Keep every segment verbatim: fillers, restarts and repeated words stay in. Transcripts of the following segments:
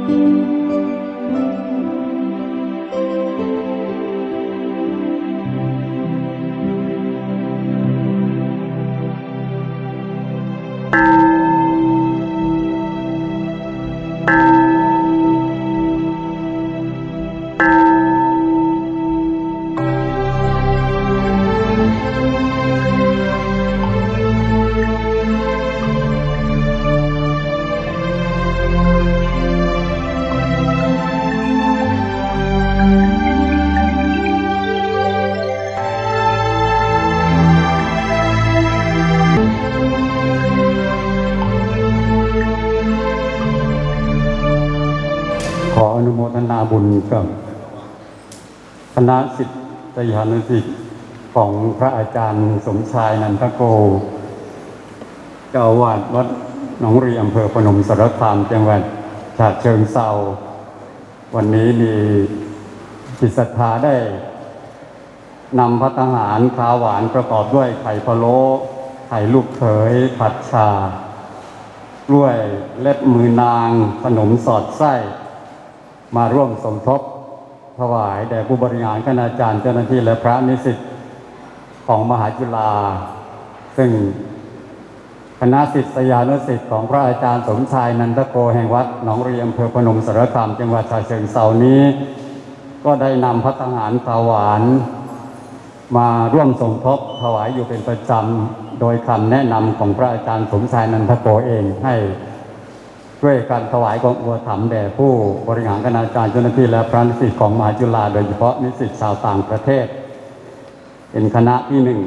ขออนุโมทนาบุญกับคณะศิษยานุศิษย์ของพระอาจารย์สมชายนันทโกเจ้าอาวาสวัดหนองรีอำเภอพนมสารคามจังหวัดฉะเชิงเทราวันนี้มีจิตศรัทธาได้นำภัตตาหารข้าวหวานประกอบด้วยไข่พะโล้ไข่ลูกเขยผัดชากล้วยเล็บมือนางขนมสอดไส้มาร่วมสมทบถวายแด่ผู้บริหารคณาจารย์เจ้าหน้าที่และพระนิสิตของมหาจุฬาซึ่งคณะศิษยานุศิษย์ของพระอาจารย์สมชายนันทโกแห่งวัดหนองรีอำเภอพนมสารคามจังหวัดฉะเชิงเทรานี้ก็ได้นำภัตตาหารข้าวหวานมาร่วมสมทบถวายอยู่เป็นประจำโดยคำแนะนำของพระอาจารย์สมชายนันทโกเองให้ด้วยการถวายของอุปถัมภ์แด่ผู้บริหารคณาจารย์เจ้าหน้าที่และพระนิสิตของมหาจุฬาโดยเฉพาะนิสิตชาวต่างประเทศเป็นคณะที่หนึ่ง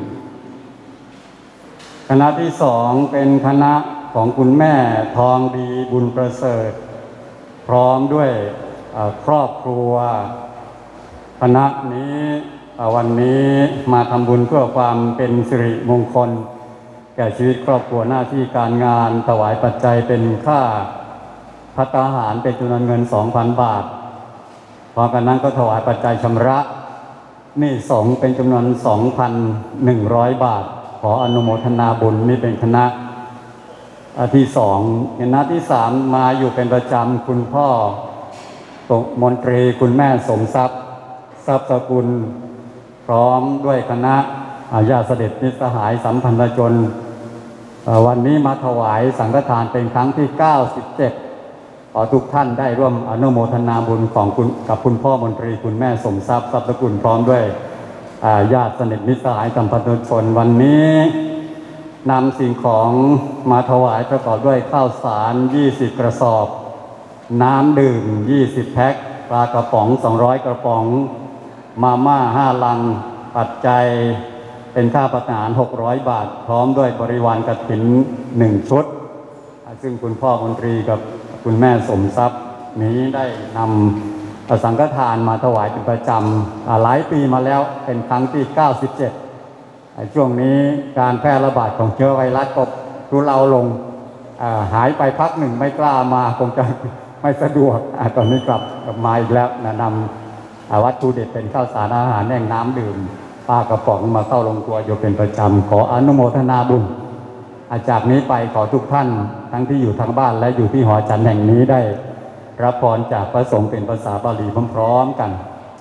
คณะที่สองเป็นคณะของคุณแม่ทองดีบุญประเสริฐพร้อมด้วยครอบครัวคณะนี้วันนี้มาทำบุญเพื่อความเป็นสิริมงคลแก่ชีวิตครอบครัวหน้าที่การงานถวายปัจจัยเป็นค่าภัตตาหารเป็นจำนวนเงิน สองพัน บาทพร้อมกันนั้นก็ถวายปัจจัยชำระหนี้สงฆ์เป็นจำนวน สองพันหนึ่งร้อย บาทขออนุโมทนาบุญนี่เป็นคณะที่สองคณะที่สามมาอยู่เป็นประจำคุณพ่อมนตรีคุณแม่สมทรัพย์ทรัพย์สกุลพร้อมด้วยคณะญาติเสด็จมิตรสหายสัมพันธชนวันนี้มาถวายสังฆทานเป็นครั้งที่เก้าสิบเจ็ดขอทุกท่านได้ร่วมอนุโมทนาบุญของคุณกับคุณพ่อมนตรีคุณแม่สมทรัพย์ทรัพย์สกุลพร้อมด้วยญาติสนิทมิตรสหายสัมพันธชนวันนี้นำสิ่งของมาถวายประกอบด้วยข้าวสารยี่สิบกระสอบน้ำดื่มยี่สิบแพ็คปลากระป๋องสองร้อยกระป๋องมาม่าห้าลังปัจจัยเป็นค่าภัตตาหารหกร้อยบาทพร้อมด้วยบริวารกฐินหนึ่งชุดซึ่งคุณพ่อมนตรีกับคุณแม่สมทรัพย์นี้ได้นำสังฆทานมาถวายเป็นประจำหลายปีมาแล้วเป็นครั้งที่เก้าสิบเจ็ดช่วงนี้การแพร่ระบาดของเชื้อไวรัสก็ทุเลาลงหายไปพักหนึ่งไม่กล้ามาคงจะไม่สะดวกตอนนี้กลับมาอีกแล้วนำวัตถุดิบเป็นข้าวสารอาหารแห้งน้ำดื่มปลากระป๋องมาเข้าลงครัวอยู่เป็นประจำขออนุโมทนาบุญจากนี้ไปขอทุกท่านทั้งที่อยู่ทางบ้านและอยู่ที่หอฉันแห่งนี้ได้รับพรจากพระสงฆ์เป็นภาษาบาลีพร้อมๆกัน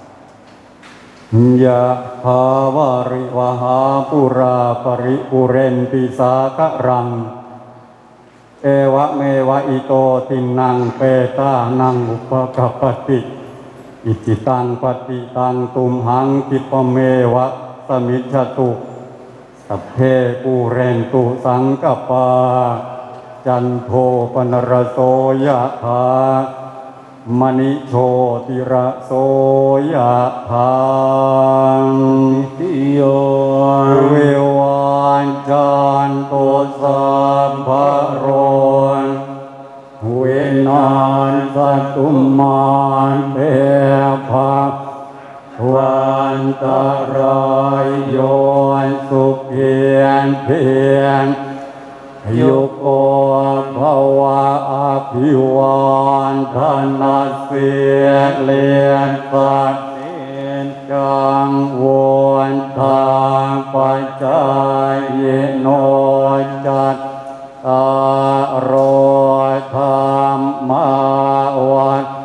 ยะภาวะริวหาปุราปริปุเรนติสาคะรังเอวะเมวะอิโตตินังเปตานังอุปกัปปติอิจิตังปฏิตังตุมหังคิปเมวะสมิจฉตุสัพเพปูเรนตุสังกปาจันโทปนรโสยะถามณิโชติระโสยะถาติโยเววันจันโตสัพพะโรเวนัสสัตตุมาเตภะวันตรายโยสุเพียนเพียนยุโกภวะอภิวันธนาเสียเลียนสัตเตียนจังวนทางปัจจายโนจัตตารโรธรรมวัฏ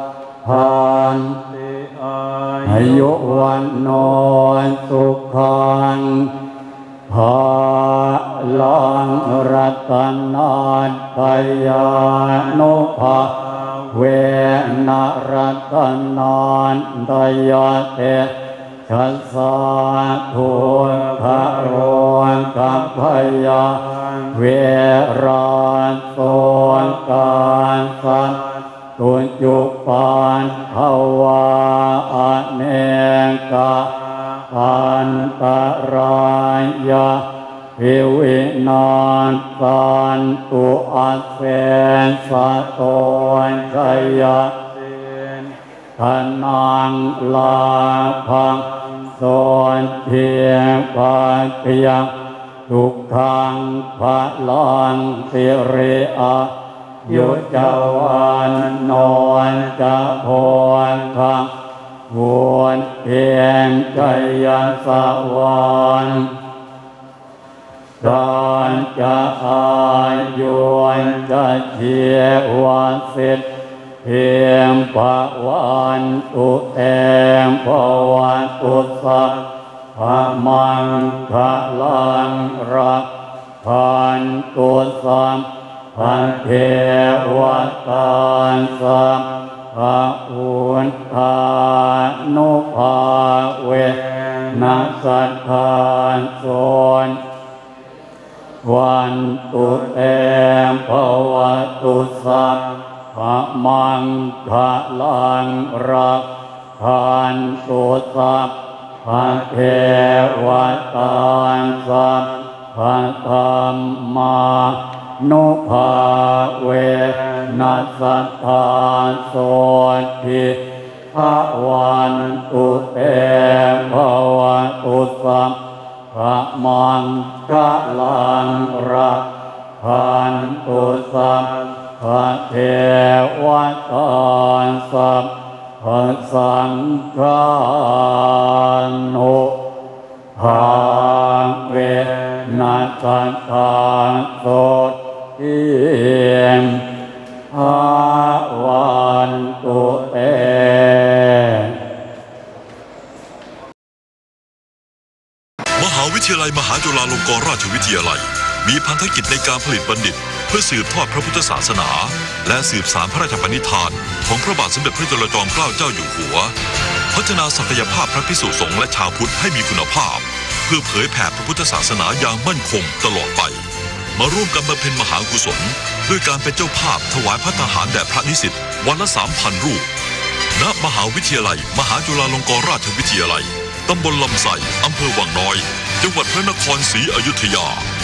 นานตยานุภาเวนรัตนานตยาเตชัสสะทุภะโรกัพพยาเวราโสกาสันตุจุปานภวาอเนกาอันตรายาภิวินาศสันตุอาเสสะโตชยทนังลาภังโสเทียปัจยังทุกขังพะลังสิริอายุจวันโนจะโพคังวนเพียงใจยสวรรค์ตอนจะอายุนจะเทียวสิทธิเพียงภวันตุเตมภวันตุสัพพมังคะลังรักพันตุสัมพันเทวตาสัมภะอุนทานุภาเวนัสสัทธานโสนวันตุเตมภวตุสัพพมังคะลังรักพันตุสัพพะเทวตาสัพพะธรรมานุภาเวนัสสัทธานโสทิภวันตุเตภวตุสัพพะมังคะลังรักพันตุสัพพะเทวตาสัพพะสังฆานุภาเวนัสสัทธานโสทิภวันตุเตมหาวิทยาลัยมหาจุฬาลงกรณราชวิทยาลัยมีพันธกิจในการผลิตบัณฑิตเพื่อสืบทอดพระพุทธศาสนาและสืบสานพระราชปณิธานของพระบาทสมเด็จพระจุลจอมเกล้าเจ้าอยู่หัวพัฒนาศักยภาพพระภิกษุสงฆ์และชาวพุทธให้มีคุณภาพเพื่อเผยแผ่พระพุทธศาสนาอย่างมั่นคงตลอดไปมาร่วมกันบำเพ็ญมหากุศลด้วยการเป็นเจ้าภาพถวายภัตตาหารแด่พระนิสิตวันละ สามพัน รูปณมหาวิทยาลัยมหาจุฬาลงกรณราชวิทยาลัยตำบลลำไส้อำเภอวังน้อยจังหวัดพระนครศรีอยุธยา